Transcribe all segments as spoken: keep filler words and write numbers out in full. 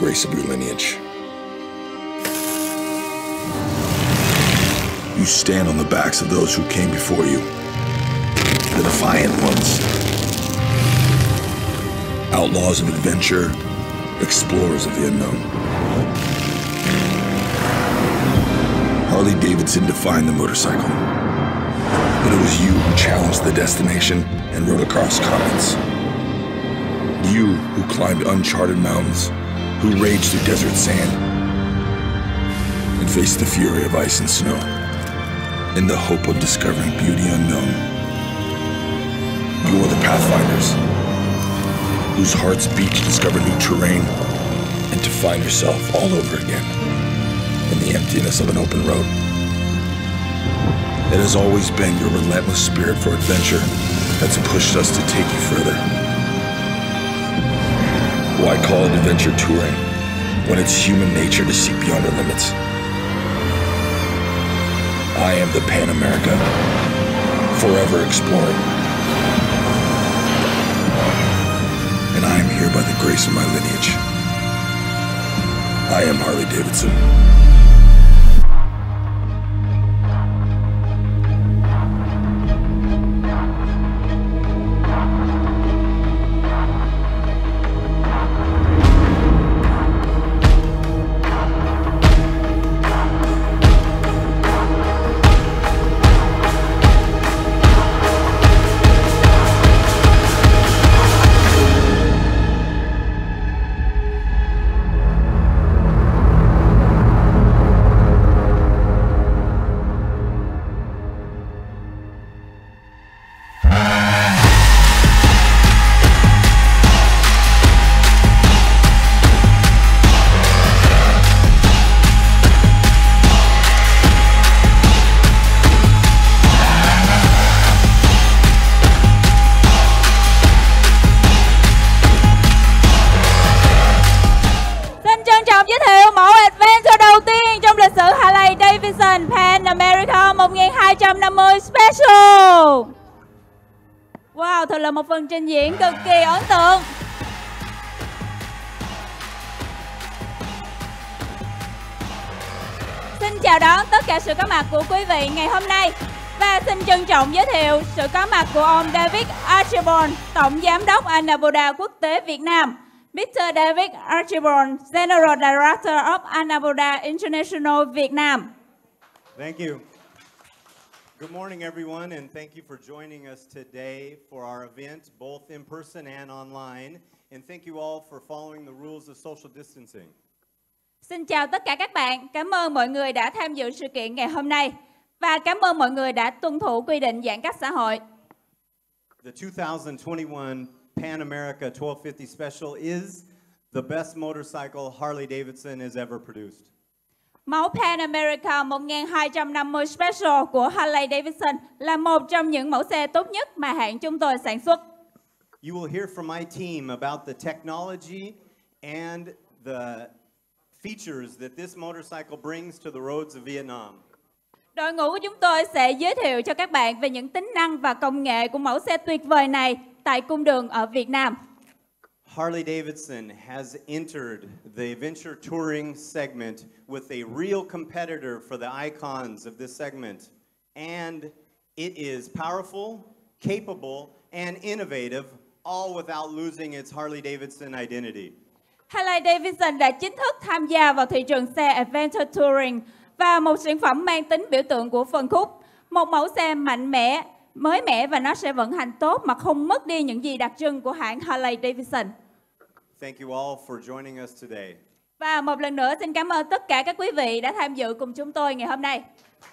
grace of your lineage. You stand on the backs of those who came before you, the defiant ones, outlaws of adventure, explorers of the unknown. Harley-Davidson defined the motorcycle, but it was you who challenged the destination and rode across continents. You who climbed uncharted mountains, who raged through desert sand, and faced the fury of ice and snow, in the hope of discovering beauty unknown. You are the pathfinders, whose hearts beat to discover new terrain and to find yourself all over again in the emptiness of an open road. It has always been your relentless spirit for adventure that's pushed us to take you further. Why call it adventure touring when it's human nature to seek beyond our limits? I am the Pan America, forever exploring. And I am here by the grace of my lineage. I am Harley-Davidson. Pan America một nghìn hai trăm năm mươi Special. Wow, thật là một phần trình diễn cực kỳ ấn tượng. Xin chào đón tất cả sự có mặt của quý vị ngày hôm nay. Và xin trân trọng giới thiệu sự có mặt của ông David Archibald, Tổng Giám đốc Anabuda Quốc tế Việt Nam. Mister David Archibald, General Director of Anabuda International Vietnam. Thank you. Good morning, everyone, and thank you for joining us today for our event, both in person and online. And thank you all for following the rules of social distancing. Xin chào tất cả các bạn. Cảm ơn mọi người đã tham dự sự kiện ngày hôm nay. Và cảm ơn mọi người đã tuân thủ quy định giãn cách xã hội. The two thousand twenty-one Pan America twelve fifty Special is the best motorcycle Harley-Davidson has ever produced. Mẫu Pan America một nghìn hai trăm năm mươi Special của Harley-Davidson là một trong những mẫu xe tốt nhất mà hãng chúng tôi sản xuất. You will hear from my team about the technology and the features that this motorcycle brings to the roads of Vietnam. Đội ngũ của chúng tôi sẽ giới thiệu cho các bạn về những tính năng và công nghệ của mẫu xe tuyệt vời này tại cung đường ở Việt Nam. Harley-Davidson has entered the adventure touring segment with a real competitor for the icons of this segment. And it is powerful, capable, and innovative, all without losing its Harley-Davidson identity. Harley-Davidson đã chính thức tham gia vào thị trường xe Adventure Touring và một sản phẩm mang tính biểu tượng của phân khúc. Một mẫu xe mạnh mẽ, mới mẻ và nó sẽ vận hành tốt mà không mất đi những gì đặc trưng của hãng Harley-Davidson. Thank you all for joining us today. Và một lần nữa xin cảm ơn tất cả các quý vị đã tham dự cùng chúng tôi ngày hôm nay.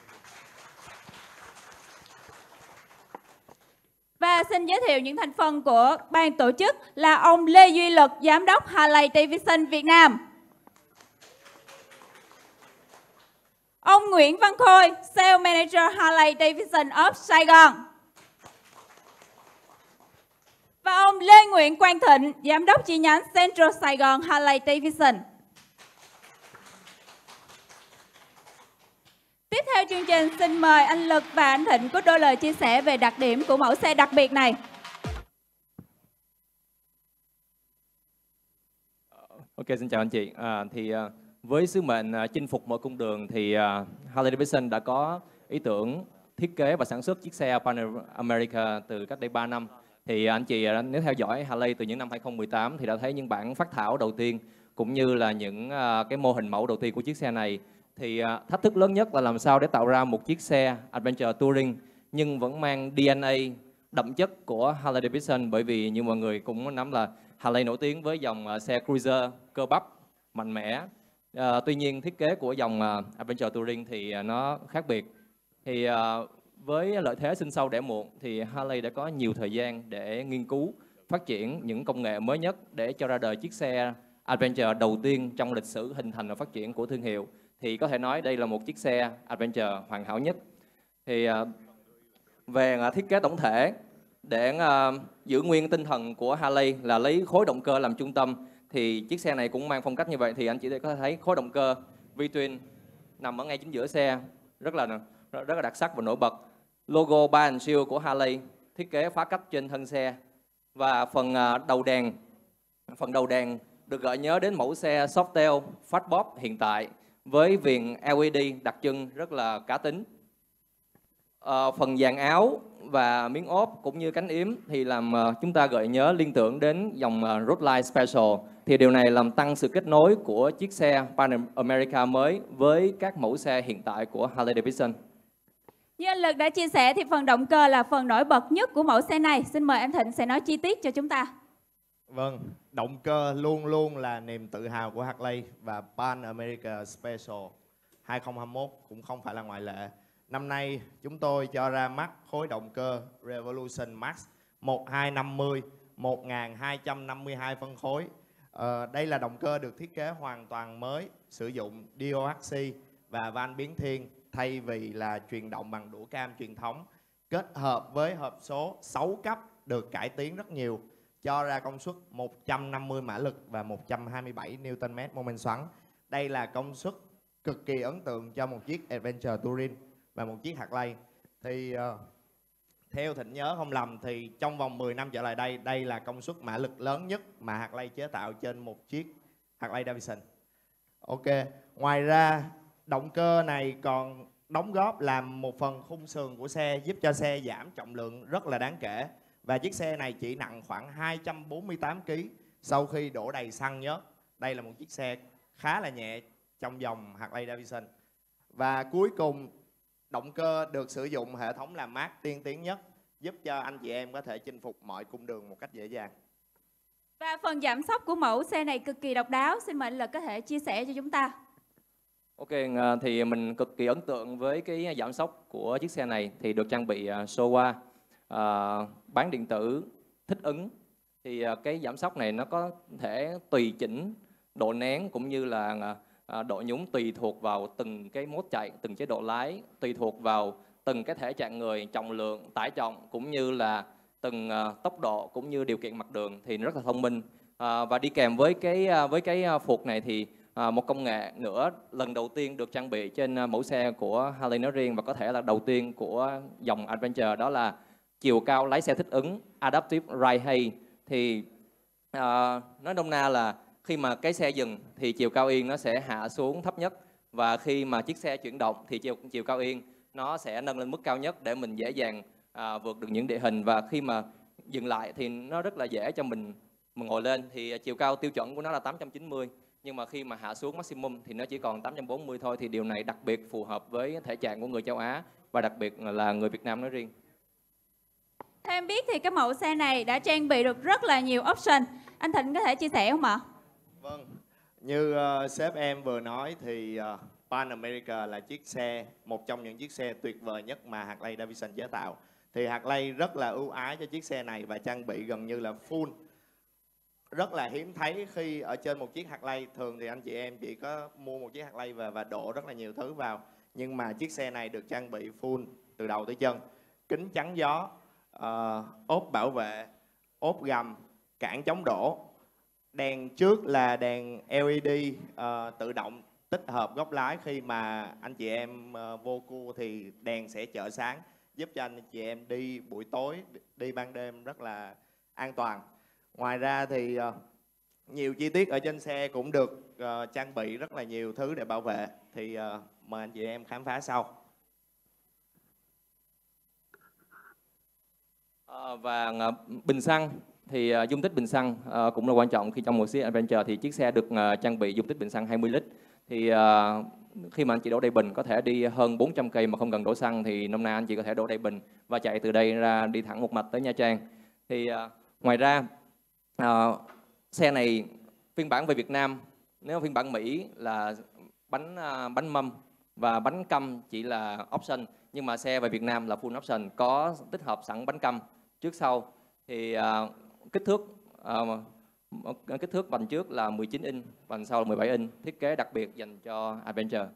Và xin giới thiệu những thành phần của ban tổ chức là ông Lê Duy Lực, Giám đốc Harley-Davidson Việt Nam. Ông Nguyễn Văn Khôi, Sales Manager Harley-Davidson of Sài Gòn. Và ông Lê Nguyễn Quang Thịnh, Giám đốc chi nhánh Central Sài Gòn Harley-Davidson. Tiếp theo chương trình, xin mời anh Lực và anh Thịnh có đôi lời chia sẻ về đặc điểm của mẫu xe đặc biệt này. Uh, Ok, xin chào anh chị. À, thì à, với sứ mệnh à, chinh phục mọi cung đường thì à, Harley Davidson đã có ý tưởng thiết kế và sản xuất chiếc xe Pan America từ cách đây ba năm. Thì anh chị à, nếu theo dõi Harley từ những năm hai không một tám thì đã thấy những bản phác thảo đầu tiên cũng như là những à, cái mô hình mẫu đầu tiên của chiếc xe này. Thì à, thách thức lớn nhất là làm sao để tạo ra một chiếc xe Adventure Touring nhưng vẫn mang đê en a đậm chất của Harley Davidson, bởi vì như mọi người cũng nắm là Harley nổi tiếng với dòng uh, xe cruiser cơ bắp mạnh mẽ. Uh, tuy nhiên thiết kế của dòng uh, Adventure Touring thì uh, nó khác biệt. Thì uh, với lợi thế sinh sau đẻ muộn thì Harley đã có nhiều thời gian để nghiên cứu, phát triển những công nghệ mới nhất để cho ra đời chiếc xe Adventure đầu tiên trong lịch sử hình thành và phát triển của thương hiệu. Thì có thể nói đây là một chiếc xe Adventure hoàn hảo nhất. Thì uh, về uh, thiết kế tổng thể, để uh, giữ nguyên tinh thần của Harley là lấy khối động cơ làm trung tâm, thì chiếc xe này cũng mang phong cách như vậy. Thì anh chị có thể thấy khối động cơ V-twin nằm ở ngay chính giữa xe, rất là rất là đặc sắc và nổi bật. Logo Bar and Shield của Harley thiết kế phá cách trên thân xe, và phần uh, đầu đèn phần đầu đèn được gợi nhớ đến mẫu xe Softail Fatbob hiện tại với viền lờ e đê đặc trưng rất là cá tính. Uh, phần dàn áo và miếng ốp cũng như cánh yếm thì làm uh, chúng ta gợi nhớ liên tưởng đến dòng uh, Roadline Special. Thì điều này làm tăng sự kết nối của chiếc xe Pan America mới với các mẫu xe hiện tại của Harley Davidson. Như anh Lực đã chia sẻ thì phần động cơ là phần nổi bật nhất của mẫu xe này. Xin mời em Thịnh sẽ nói chi tiết cho chúng ta. Vâng, động cơ luôn luôn là niềm tự hào của Harley và Pan America Special hai không hai mốt cũng không phải là ngoại lệ. Năm nay chúng tôi cho ra mắt khối động cơ Revolution Max một hai năm mươi một nghìn hai trăm năm mươi hai phân khối. Ờ, đây là động cơ được thiết kế hoàn toàn mới, sử dụng đê ô hát xê và van biến thiên thay vì là truyền động bằng đũa cam truyền thống, kết hợp với hộp số sáu cấp được cải tiến rất nhiều, cho ra công suất một trăm năm mươi mã lực và một trăm hai mươi bảy Newton mét mô men xoắn. Đây là công suất cực kỳ ấn tượng cho một chiếc Adventure Touring và một chiếc Harley. Thì uh, theo Thịnh nhớ không lầm thì trong vòng mười năm trở lại đây, đây là công suất mã lực lớn nhất mà Harley chế tạo trên một chiếc Harley Davidson. Ok, ngoài ra động cơ này còn đóng góp làm một phần khung sườn của xe, giúp cho xe giảm trọng lượng rất là đáng kể. Và chiếc xe này chỉ nặng khoảng hai trăm bốn mươi tám ki lô gam sau khi đổ đầy xăng nhớt. Đây là một chiếc xe khá là nhẹ trong dòng Harley Davidson. Và cuối cùng, động cơ được sử dụng hệ thống làm mát tiên tiến nhất, giúp cho anh chị em có thể chinh phục mọi cung đường một cách dễ dàng. Và phần giảm sóc của mẫu xe này cực kỳ độc đáo. Xin mời anh Lực có thể chia sẻ cho chúng ta. Ok, thì mình cực kỳ ấn tượng với cái giảm sóc của chiếc xe này. Thì được trang bị Showa, uh, bán điện tử thích ứng. Thì uh, cái giảm sóc này nó có thể tùy chỉnh độ nén cũng như là uh, độ nhún tùy thuộc vào từng cái mốt chạy, từng chế độ lái, tùy thuộc vào từng cái thể trạng người, trọng lượng, tải trọng cũng như là từng uh, tốc độ cũng như điều kiện mặt đường, thì rất là thông minh. Uh, và đi kèm với cái uh, với cái uh, phuộc này thì uh, một công nghệ nữa lần đầu tiên được trang bị trên uh, mẫu xe của Harley nói riêng và có thể là đầu tiên của dòng Adventure, đó là chiều cao lái xe thích ứng Adaptive Ride Height. Thì uh, nói nôm na là khi mà cái xe dừng thì chiều cao yên nó sẽ hạ xuống thấp nhất, và khi mà chiếc xe chuyển động thì chiều, chiều cao yên nó sẽ nâng lên mức cao nhất để mình dễ dàng à, vượt được những địa hình. Và khi mà dừng lại thì nó rất là dễ cho mình, mình ngồi lên. Thì chiều cao tiêu chuẩn của nó là tám trăm chín mươi, nhưng mà khi mà hạ xuống maximum thì nó chỉ còn tám trăm bốn mươi thôi. Thì điều này đặc biệt phù hợp với thể trạng của người châu Á và đặc biệt là người Việt Nam nói riêng. Theo em biết thì cái mẫu xe này đã trang bị được rất là nhiều option. Anh Thịnh có thể chia sẻ không ạ? Vâng, như uh, sếp em vừa nói thì uh, Pan America là chiếc xe, một trong những chiếc xe tuyệt vời nhất mà Harley Davidson chế tạo. Thì Harley rất là ưu ái cho chiếc xe này và trang bị gần như là full. Rất là hiếm thấy khi ở trên một chiếc Harley, thường thì anh chị em chỉ có mua một chiếc Harley và, và đổ rất là nhiều thứ vào. Nhưng mà chiếc xe này được trang bị full từ đầu tới chân. Kính chắn gió, uh, ốp bảo vệ, ốp gầm, cản chống đổ. Đèn trước là đèn lờ e đê uh, tự động tích hợp góc lái, khi mà anh chị em uh, vô cua thì đèn sẽ chợ sáng, giúp cho anh chị em đi buổi tối, đi ban đêm rất là an toàn. Ngoài ra thì uh, nhiều chi tiết ở trên xe cũng được uh, trang bị rất là nhiều thứ để bảo vệ. Thì uh, mời anh chị em khám phá sau. À, và uh, bình xăng thì uh, dung tích bình xăng uh, cũng là quan trọng khi trong một chiếc Adventure thì chiếc xe được uh, trang bị dung tích bình xăng hai mươi lít. Thì uh, khi mà anh chị đổ đầy bình có thể đi hơn bốn trăm cây mà không cần đổ xăng, thì năm nay anh chị có thể đổ đầy bình và chạy từ đây ra đi thẳng một mạch tới Nha Trang. Thì uh, ngoài ra uh, xe này phiên bản về Việt Nam, nếu phiên bản Mỹ là bánh uh, bánh mâm và bánh căm chỉ là option, nhưng mà xe về Việt Nam là full option, có tích hợp sẵn bánh căm trước sau. Thì uh, kích thước uh, kích thước vành trước là mười chín inch, vành sau là mười bảy inch, thiết kế đặc biệt dành cho Adventure.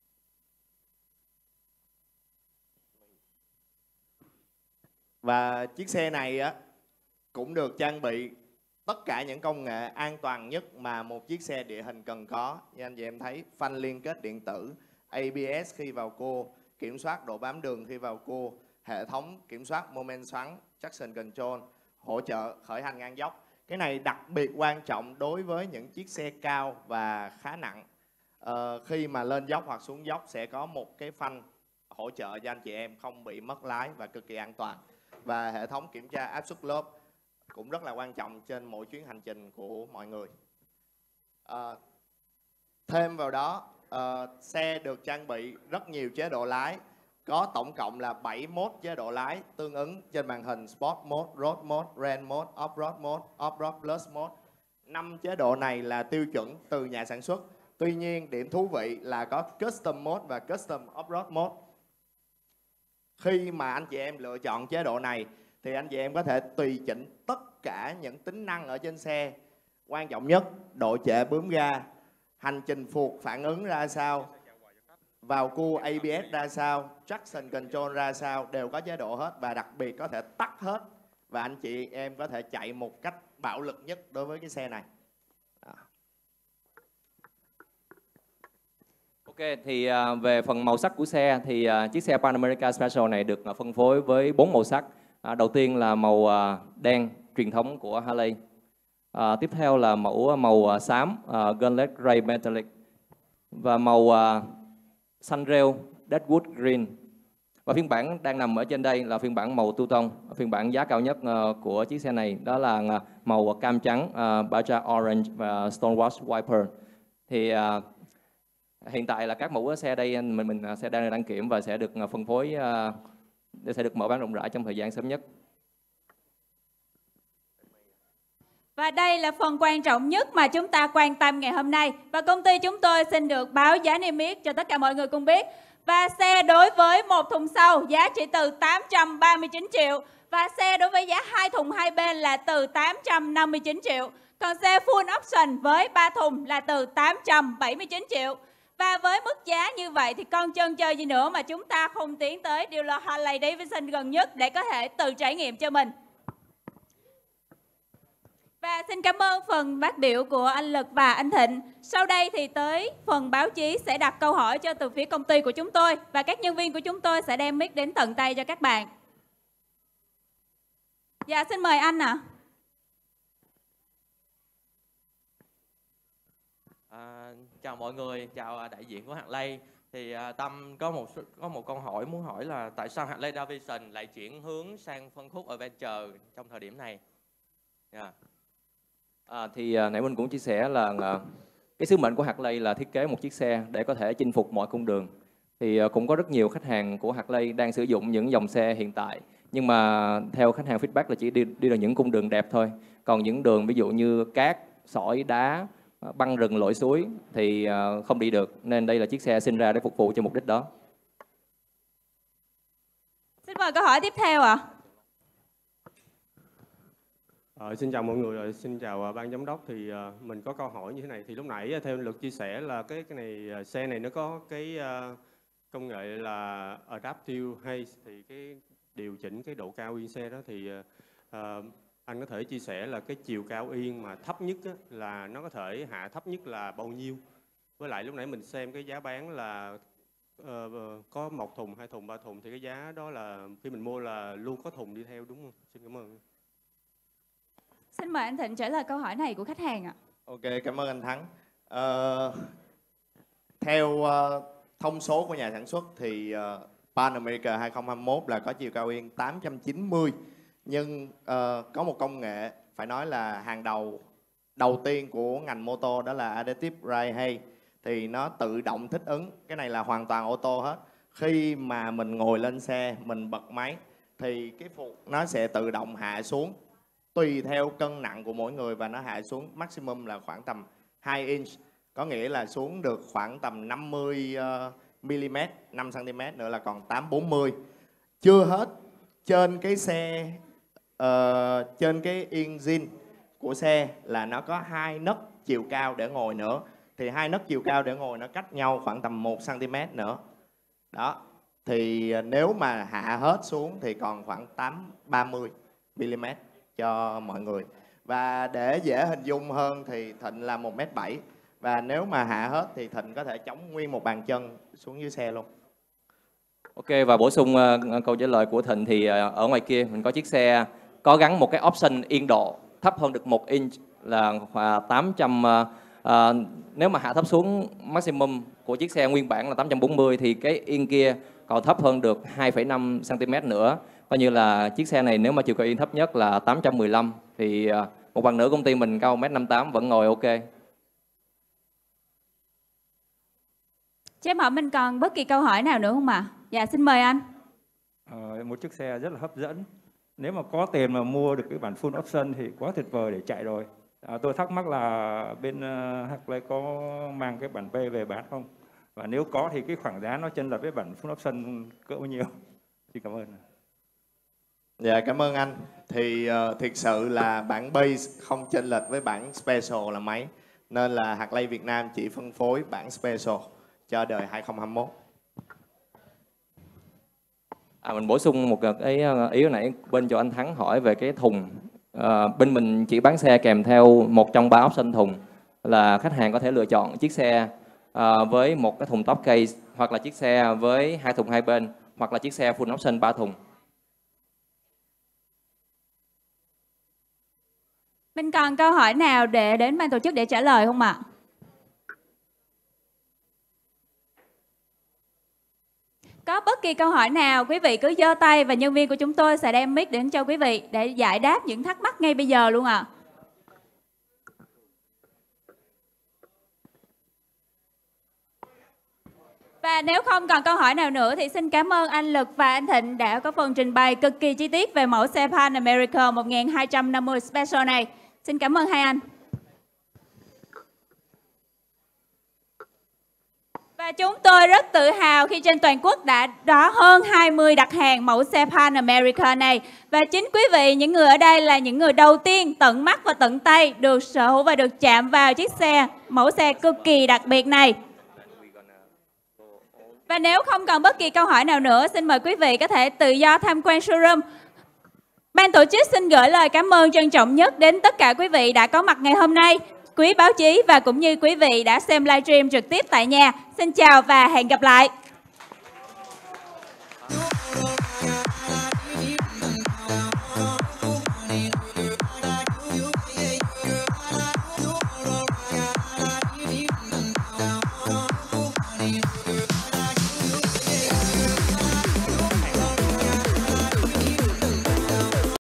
Và chiếc xe này á cũng được trang bị tất cả những công nghệ an toàn nhất mà một chiếc xe địa hình cần có. Như anh chị em thấy, phanh liên kết điện tử, A B S khi vào cua, kiểm soát độ bám đường khi vào cua, hệ thống kiểm soát moment xoắn, traction control, hỗ trợ khởi hành ngang dốc. Cái này đặc biệt quan trọng đối với những chiếc xe cao và khá nặng. Ờ, khi mà lên dốc hoặc xuống dốc sẽ có một cái phanh hỗ trợ cho anh chị em không bị mất lái và cực kỳ an toàn. Và hệ thống kiểm tra áp suất lốp cũng rất là quan trọng trên mỗi chuyến hành trình của mọi người. À, thêm vào đó, à, xe được trang bị rất nhiều chế độ lái, có tổng cộng là bảy mode chế độ lái tương ứng trên màn hình: Sport Mode, Road Mode, Rain Mode, Off-Road Mode, Off-Road Plus Mode. năm chế độ này là tiêu chuẩn từ nhà sản xuất. Tuy nhiên, điểm thú vị là có Custom Mode và Custom Off-Road Mode. Khi mà anh chị em lựa chọn chế độ này thì anh chị em có thể tùy chỉnh tất cả những tính năng ở trên xe. Quan trọng nhất, độ trễ bướm ga, hành trình phuộc phản ứng ra sao, vào cua A B S ra sao, traction control ra sao, đều có chế độ hết. Và đặc biệt có thể tắt hết và anh chị em có thể chạy một cách bạo lực nhất đối với cái xe này. Đó. Ok, thì uh, về phần màu sắc của xe thì uh, chiếc xe Pan America Special này được uh, phân phối với bốn màu sắc. Uh, đầu tiên là màu uh, đen truyền thống của Harley. Uh, tiếp theo là mẫu màu uh, xám uh, Gunlet Gray Metallic, và màu uh, xanh rêu Deadwood Green. Và phiên bản đang nằm ở trên đây là phiên bản màu tu tông, phiên bản giá cao nhất uh, của chiếc xe này đó là uh, màu cam trắng uh, Baja Orange và Stonewash Wiper. Thì uh, hiện tại là các mẫu xe đây mình mình sẽ đang đăng kiểm và sẽ được phân phối uh, sẽ được mở bán rộng rãi trong thời gian sớm nhất. Và đây là phần quan trọng nhất mà chúng ta quan tâm ngày hôm nay. Và công ty chúng tôi xin được báo giá niêm yết cho tất cả mọi người cùng biết. Và xe đối với một thùng sau giá chỉ từ tám trăm ba mươi chín triệu. Và xe đối với giá hai thùng hai bên là từ tám trăm năm mươi chín triệu. Còn xe full option với ba thùng là từ tám trăm bảy mươi chín triệu. Và với mức giá như vậy thì con chân chơi gì nữa mà chúng ta không tiến tới dealer Harley Davidson gần nhất để có thể tự trải nghiệm cho mình. Và xin cảm ơn phần phát biểu của anh Lực và anh Thịnh. Sau đây thì tới phần báo chí sẽ đặt câu hỏi cho từ phía công ty của chúng tôi. Và các nhân viên của chúng tôi sẽ đem mic đến tận tay cho các bạn. Dạ xin mời anh ạ. À. À, chào mọi người, chào đại diện của Harley. Thì à, Tâm có một có một câu hỏi muốn hỏi là tại sao Harley Davidson lại chuyển hướng sang phân khúc Adventure trong thời điểm này? Yeah. À, thì à, nãy mình cũng chia sẻ là à, cái sứ mệnh của Harley là thiết kế một chiếc xe để có thể chinh phục mọi cung đường. Thì à, cũng có rất nhiều khách hàng của Harley đang sử dụng những dòng xe hiện tại, nhưng mà theo khách hàng feedback là chỉ đi đi được những cung đường đẹp thôi. Còn những đường ví dụ như cát, sỏi, đá, băng rừng, lội suối thì uh, không đi được, nên đây là chiếc xe sinh ra để phục vụ cho mục đích đó. Xin mời câu hỏi tiếp theo ạ. À. Ờ, xin chào mọi người, xin chào uh, ban giám đốc. Thì uh, mình có câu hỏi như thế này. Thì lúc nãy theo Lực chia sẻ là cái cái này uh, xe này nó có cái uh, công nghệ là Adaptive Haze, thì cái điều chỉnh cái độ cao yên xe đó thì uh, uh, anh có thể chia sẻ là cái chiều cao yên mà thấp nhất á, là nó có thể hạ thấp nhất là bao nhiêu? Với lại lúc nãy mình xem cái giá bán là uh, có một thùng, hai thùng, ba thùng, thì cái giá đó là khi mình mua là luôn có thùng đi theo đúng không? Xin cảm ơn. Xin mời anh Thịnh trả lời câu hỏi này của khách hàng ạ. Ok, cảm ơn anh Thắng. Ờ, theo uh, thông số của nhà sản xuất thì uh, Pan America hai không hai mốt là có chiều cao yên tám trăm chín mươi, nhưng uh, có một công nghệ phải nói là hàng đầu đầu tiên của ngành mô tô, đó là Adaptive Ride Height, thì nó tự động thích ứng. Cái này là hoàn toàn ô tô hết. Khi mà mình ngồi lên xe, mình bật máy thì cái phục nó sẽ tự động hạ xuống tùy theo cân nặng của mỗi người, và nó hạ xuống maximum là khoảng tầm hai inch, có nghĩa là xuống được khoảng tầm năm mươi mi-li-mét, năm xăng-ti-mét nữa là còn tám bốn mươi. Chưa hết, trên cái xe uh, trên cái yên zin của xe là nó có hai nấc chiều cao để ngồi nữa, thì hai nấc chiều cao để ngồi nó cách nhau khoảng tầm một xăng-ti-mét nữa. Đó, thì nếu mà hạ hết xuống thì còn khoảng tám ba mươi mi-li-mét cho mọi người. Và để dễ hình dung hơn thì Thịnh là một mét bảy, và nếu mà hạ hết thì Thịnh có thể chống nguyên một bàn chân xuống dưới xe luôn. Ok, và bổ sung uh, câu trả lời của Thịnh thì uh, ở ngoài kia mình có chiếc xe có gắn một cái option yên độ thấp hơn được một inch là uh, tám trăm. Uh, uh, nếu mà hạ thấp xuống maximum của chiếc xe nguyên bản là tám trăm bốn mươi thì cái yên kia còn thấp hơn được hai phẩy năm xăng-ti-mét nữa. Coi như là chiếc xe này nếu mà chiều cao yên thấp nhất là tám trăm mười lăm thì uh, một bằng nữa công ty mình cao một mét năm mươi tám vẫn ngồi ok. Cho em hỏi mình còn bất kỳ câu hỏi nào nữa không ạ? À? Dạ xin mời anh. Ờ, một chiếc xe rất là hấp dẫn. Nếu mà có tiền mà mua được cái bản full option thì quá tuyệt vời để chạy rồi. À, tôi thắc mắc là bên uh, Harley có mang cái bản P về bán không? Và nếu có thì cái khoảng giá nó chênh lệch với bản full option cỡ bao nhiêu? Xin cảm ơn. Dạ cảm ơn anh. Thì uh, thiệt sự là bản base không chênh lệch với bản special là mấy, nên là Harley Việt Nam chỉ phân phối bản special cho đời hai không hai mốt. À, mình bổ sung một cái ý hồi nãy bên chỗ anh Thắng hỏi về cái thùng. À, bên mình chỉ bán xe kèm theo một trong ba option thùng, là khách hàng có thể lựa chọn chiếc xe à, với một cái thùng top case, hoặc là chiếc xe với hai thùng hai bên, hoặc là chiếc xe full option ba thùng. Mình còn câu hỏi nào để đến ban tổ chức để trả lời không ạ? Có bất kỳ câu hỏi nào quý vị cứ giơ tay và nhân viên của chúng tôi sẽ đem mic đến cho quý vị để giải đáp những thắc mắc ngay bây giờ luôn ạ. Và nếu không còn câu hỏi nào nữa thì xin cảm ơn anh Lực và anh Thịnh đã có phần trình bày cực kỳ chi tiết về mẫu xe Pan America một nghìn hai trăm năm mươi Special này. Xin cảm ơn hai anh. Và chúng tôi rất tự hào khi trên toàn quốc đã có hơn hai mươi đặt hàng mẫu xe Pan America này. Và chính quý vị, những người ở đây là những người đầu tiên tận mắt và tận tay được sở hữu và được chạm vào chiếc xe, mẫu xe cực kỳ đặc biệt này. Và nếu không còn bất kỳ câu hỏi nào nữa, xin mời quý vị có thể tự do tham quan showroom. Ban tổ chức xin gửi lời cảm ơn trân trọng nhất đến tất cả quý vị đã có mặt ngày hôm nay, quý báo chí và cũng như quý vị đã xem livestream trực tiếp tại nhà. Xin chào và hẹn gặp lại.